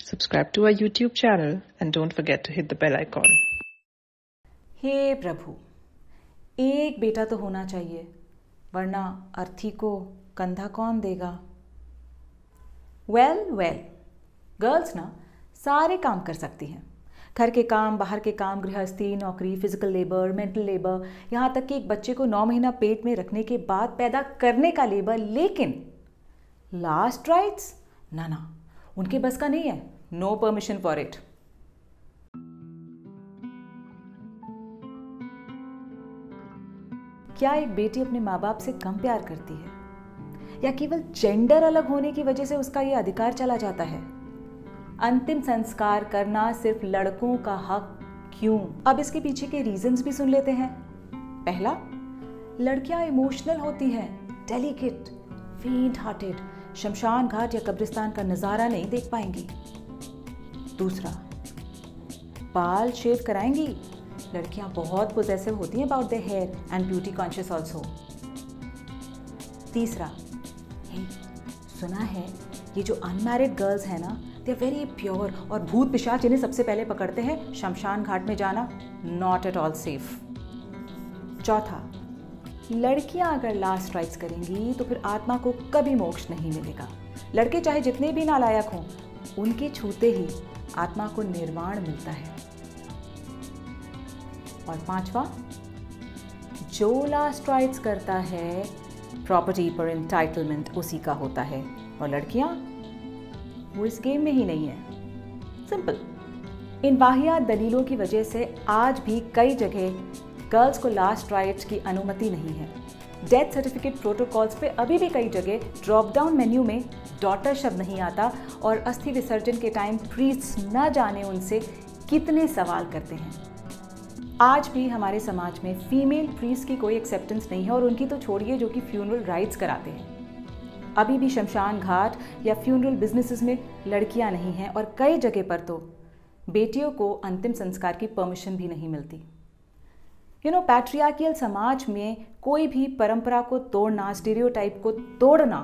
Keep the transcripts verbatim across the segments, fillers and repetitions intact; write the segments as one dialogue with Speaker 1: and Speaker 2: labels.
Speaker 1: Subscribe to our YouTube channel and don't forget to hit the bell icon.
Speaker 2: हे प्रभु, एक बेटा तो होना चाहिए, वरना अर्थी को कंधा कौन देगा। वेल वेल गर्ल्स ना सारे काम कर सकती हैं, घर के काम, बाहर के काम, गृहस्थी, नौकरी, फिजिकल लेबर, मेंटल लेबर, यहाँ तक कि एक बच्चे को नौ महीना पेट में रखने के बाद पैदा करने का लेबर। लेकिन लास्ट राइट्स ना ना उनके बस का नहीं है। No permission for it. क्या एक बेटी अपने माँ बाप से कम प्यार करती है, या केवल जेंडर अलग होने की वजह से उसका यह अधिकार चला जाता है? अंतिम संस्कार करना सिर्फ लड़कों का हक क्यों? अब इसके पीछे के रीजंस भी सुन लेते हैं। पहला, लड़कियां इमोशनल होती हैं, डेलिकेट, फेंट हार्टेड, शमशान घाट या कब्रिस्तान का नजारा नहीं देख पाएंगी। दूसरा, बाल शेव कराएंगी। लड़कियां बहुत पोजेसिव होती हैं about their hair and beauty conscious also. तीसरा, हे, सुना है ये जो अनमैरिड गर्ल्स हैं ना, दे आर वेरी प्योर, और भूत पिशाच इन्हें सबसे पहले पकड़ते हैं। शमशान घाट में जाना नॉट एट ऑल सेफ। चौथा, लड़कियां अगर लास्ट राइट्स करेंगी तो फिर आत्मा को कभी मोक्ष नहीं मिलेगा। लड़के चाहे जितने भी नालायक हों, उनके छूते ही आत्मा को निर्वाण मिलता है। और पांचवा, जो लास्ट राइट्स करता है प्रॉपर्टी पर एंटाइटलमेंट उसी का होता है, और लड़कियां वो इस गेम में ही नहीं है। सिंपल। इन वाहियात दलीलों की वजह से आज भी कई जगह गर्ल्स को लास्ट राइट्स की अनुमति नहीं है। डेथ सर्टिफिकेट प्रोटोकॉल्स पे अभी भी कई जगह ड्रॉप डाउन मेन्यू में डॉटर शब्द नहीं आता, और अस्थि विसर्जन के टाइम प्रीस्ट न जाने उनसे कितने सवाल करते हैं। आज भी हमारे समाज में फीमेल प्रीस्ट की कोई एक्सेप्टेंस नहीं है, और उनकी तो छोड़िए जो कि फ्यूनरल राइट्स कराते हैं। अभी भी शमशान घाट या फ्यूनरल बिजनेसेस में लड़कियां नहीं हैं, और कई जगह पर तो बेटियों को अंतिम संस्कार की परमिशन भी नहीं मिलती। यू नो, पैट्रियार्कियल समाज में कोई भी परंपरा को तोड़ना, स्टीरियोटाइप को तोड़ना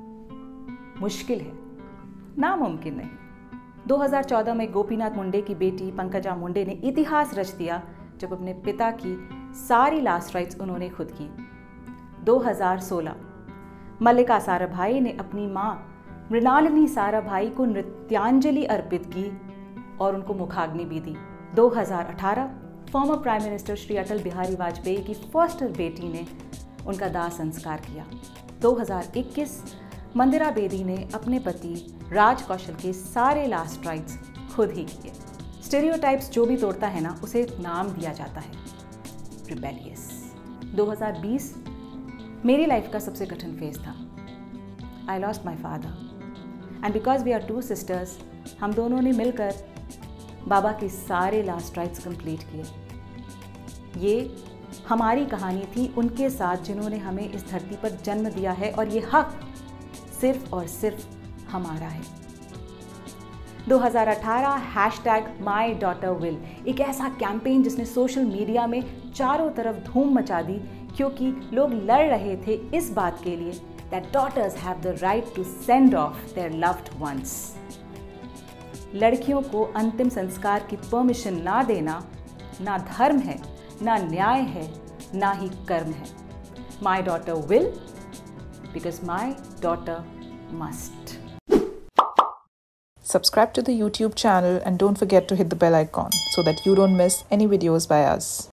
Speaker 2: मुश्किल है, नामुमकिन नहीं। दो हज़ार चौदह में गोपीनाथ मुंडे की बेटी पंकजा मुंडे ने इतिहास रच दिया जब अपने पिता की सारी लास्ट राइट्स उन्होंने खुद की। दो हज़ार सोलह मल्लिका साराभाई ने अपनी मां मृणालिनी साराभाई को नृत्यांजलि अर्पित की और उनको मुखाग्नि भी दी। दो हज़ार अठारह former prime minister Shri Atal Bihari Vajpayee की फर्स्ट बेटी ने उनका दाह संस्कार किया। दो हज़ार इक्कीस मंदिरा बेदी ने अपने पति राज कौशल के सारे लास्ट राइट्स खुद ही किए। स्टेरियोटाइप्स जो भी तोड़ता है ना, उसे नाम दिया जाता है रिबेलियस। दो हज़ार बीस मेरी लाइफ का सबसे कठिन फेज था। I lost my father and because we are two sisters, हम दोनों ने मिलकर बाबा के सारे लास्ट राइट्स कंप्लीट किए। ये हमारी कहानी थी उनके साथ जिन्होंने हमें इस धरती पर जन्म दिया है, और ये हक सिर्फ और सिर्फ हमारा है। दो हज़ार अठारह हैशटैग माई डॉटर विल, एक ऐसा कैंपेन जिसने सोशल मीडिया में चारों तरफ धूम मचा दी, क्योंकि लोग लड़ रहे थे इस बात के लिए that daughters have the right to send off their loved ones. लड़कियों को अंतिम संस्कार की परमिशन ना देना ना धर्म है, ना न्याय है, ना ही कर्म है। My daughter will because my daughter must.
Speaker 1: Subscribe to the YouTube channel and don't forget to hit the bell icon so that you don't miss any videos by us.